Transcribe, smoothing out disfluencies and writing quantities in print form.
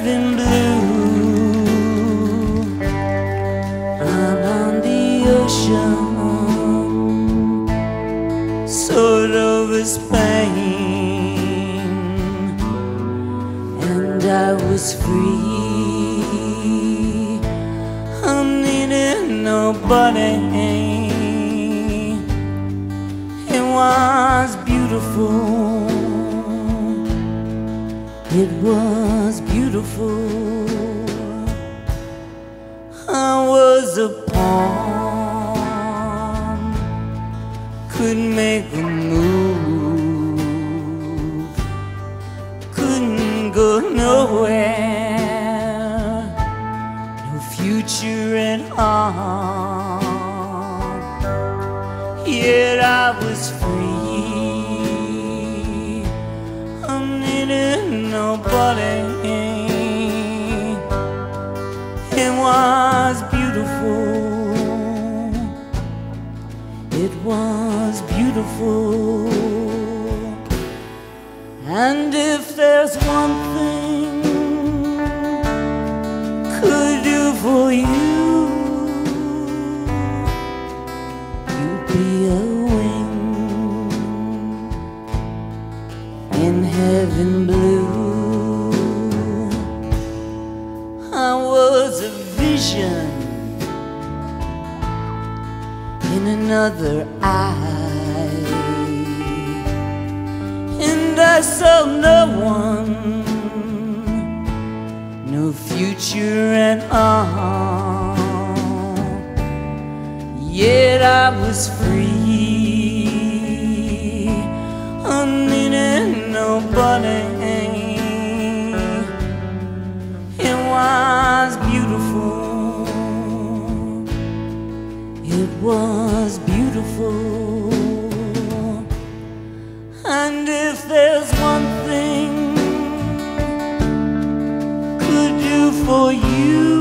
heaven blue, out on the ocean, sort of a Spain, and I was free. I needed nobody. It was beautiful. It was beautiful. I was a pawn, couldn't make a move, couldn't go nowhere, no future at all. Yet I was free. I needed nobody. It was beautiful. It was beautiful. And if there's one thing could do for you, you'd be a wing in heaven blue. I was a vision in another eye, and I saw no one, no future at all. Yet I was free. I needed nobody. It was beautiful. It was beautiful. And if there's one thing could do for you,